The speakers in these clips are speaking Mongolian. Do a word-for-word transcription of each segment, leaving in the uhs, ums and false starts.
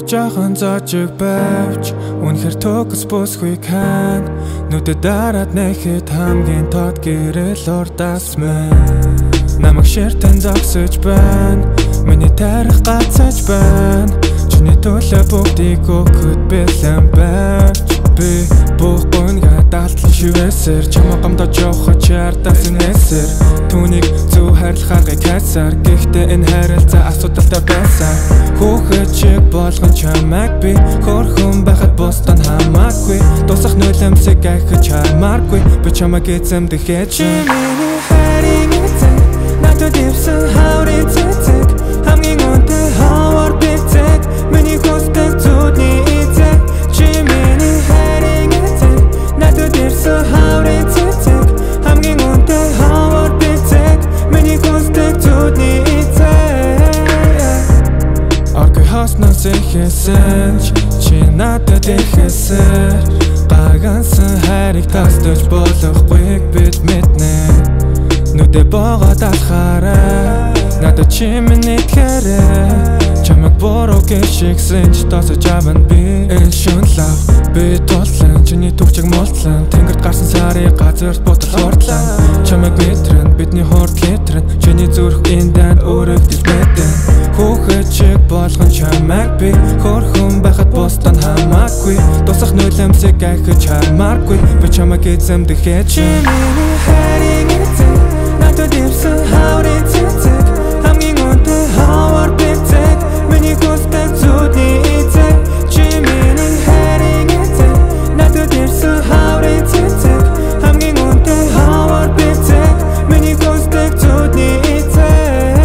Жаахан зоожиг байвч үнэхэр токс босгүй хан нүдэд дараад нэхэд хамгийн тод гэрэл урдаас мэн намайг ширтэн зогсож байна миний тарих гацаж байна чиний төлөө бүгдийг өгөхөд бэлэн байж би бүх гонга даалтлан шивэсэр чамаа гамдаж явах чартаас нээсэр түүнийг зөв хайрлахыг хайсаар гэхдээ энэ харилцаа асуудалтай байсан хүүхэд чиг болгон чамайг би хөрхөн байхад бусдад хамаагүй дуусах нулимсыг ахиж хармааргүй би чамайг эзэмдэхэд чи миний хайрын эзэн надад ирсэн хаврын цэцэг хамгийн үнэтэй хавар бицэг миний хүсдэг зүудний эзэн чи миний хайрын эзэн надад ирсэн хаврын цэцэг хамгийн үнэтэй хавар бицэг миний хүсдэг зүудний эзэн аргой хаснаас ихэсэн чи надад ихэсэр гагансан хайрыг тастаж болохгүйг бид мэднэ нүдэ богоод алхаарай надад чи миний итгэрэй чамайг буруу гişгсэн ч тосож аван би энэ шунлав би тулсан чиний төвчг мултлан тэнгэрт гарсан сарын газарт ботор хортлан чамайг мэтрэн бидний хорт хэтрэн чиний зүрх эндэн өрөвдөж бэдэн хүүхэд чиг болгон чамайг би хөрхөн байхад бусдад хамаагүй дуусах нулимсыг ахиж хармааргүй би чамайг эзэмдэхэд чи миний хайрын эзэн надад ирсэн хаврын цэцэг хамгийн үнэтэй хавар бицэг миний хүсдэг зүудний эзэн чи миний хайрын эзэн надад ирсэн хаврын цэцэг хамгийн үнэтэй хавар бицэг миний хүсдэг зүудний эзэн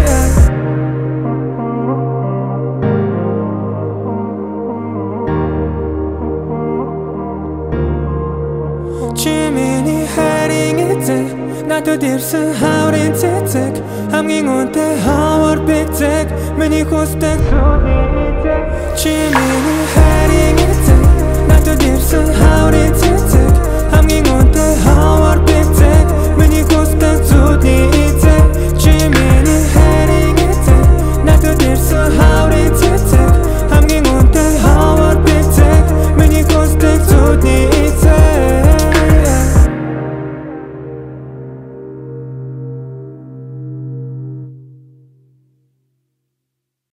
чи миний хайрын эзэн надад ирсэн хаврын цэцэг хамгийн үнэтэй хавар бицэг миний хүсдэг зүудний эзэн чи миний хайрын эзэн надад ирсэн